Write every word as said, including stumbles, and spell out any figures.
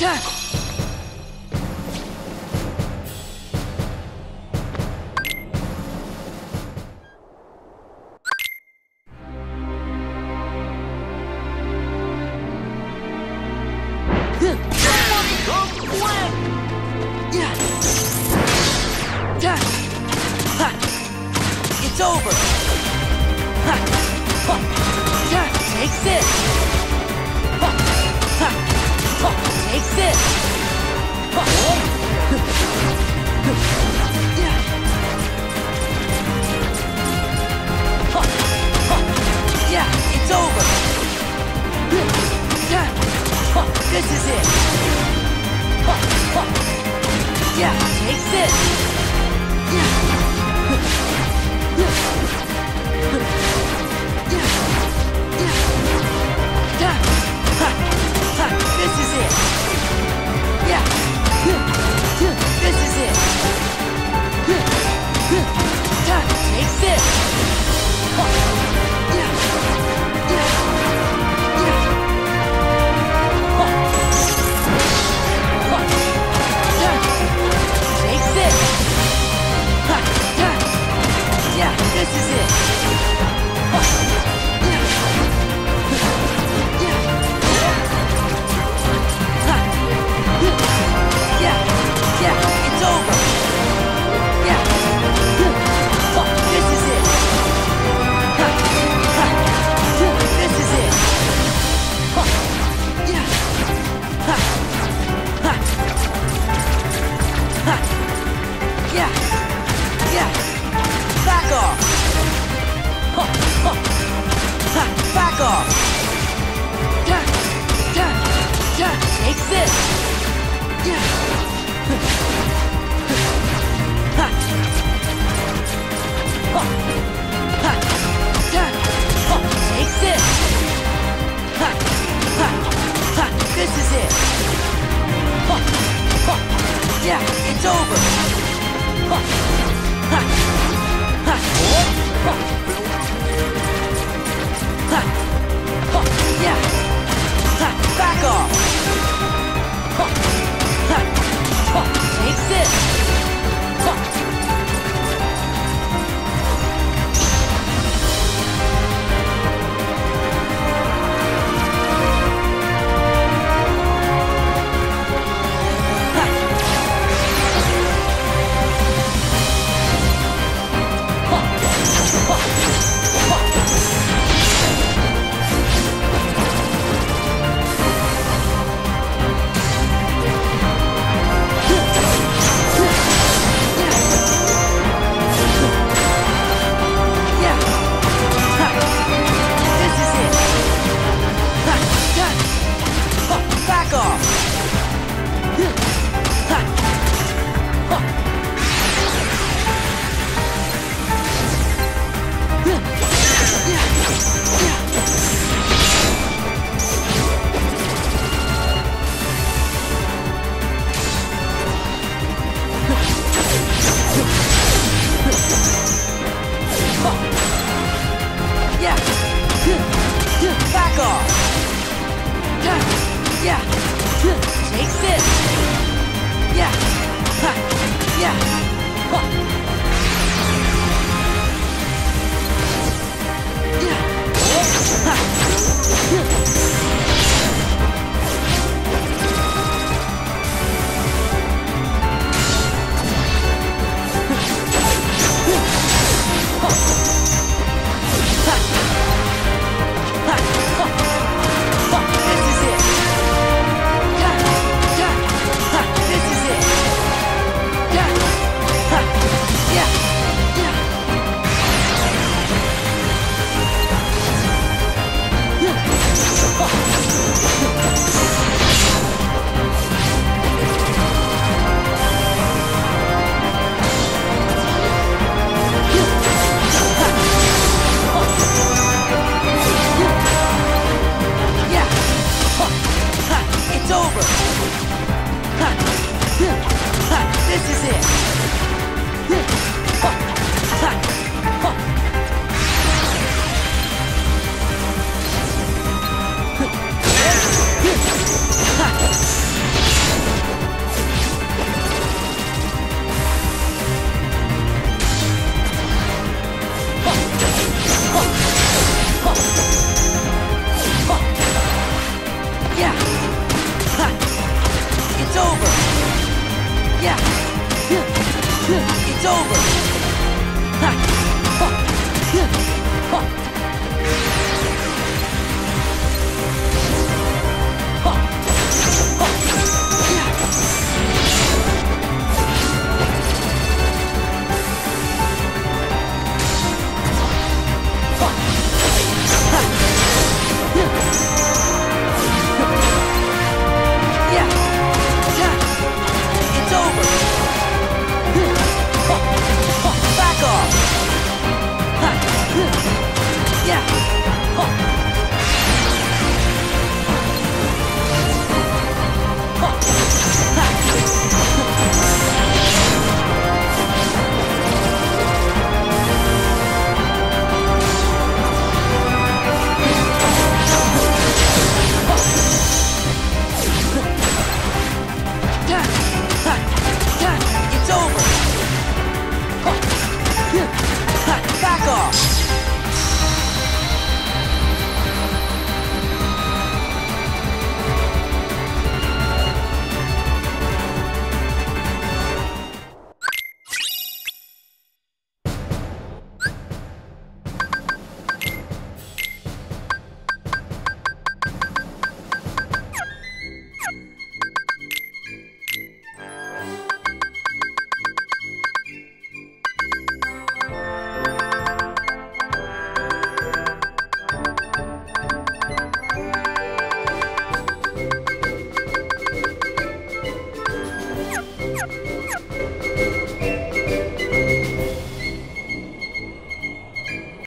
It's over! Take this! Take this! Yeah, it's over! This is it! Yeah, take this! This is it! Yeah! This is it! Take this! Take this! Yeah, this is it! Yeah, yeah, it's over! Yeah! This is it! This is it! Yeah! Yeah! Yeah! Back off! Back off! Take this! Yeah! Take this! This is it! Yeah, it's over! Yeah! Back off! Take this! Back off! Yeah! Take this! Yeah! Yeah! This is it!